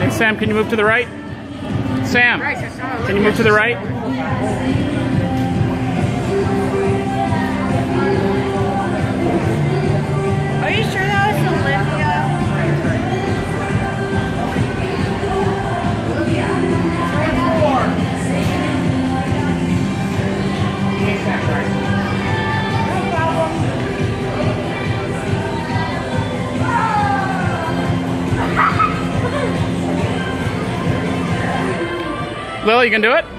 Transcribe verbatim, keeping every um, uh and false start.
Hey, Sam, can you move to the right? Sam, can you move to the right? Are you sure that was Olympia? Lily, you can do it?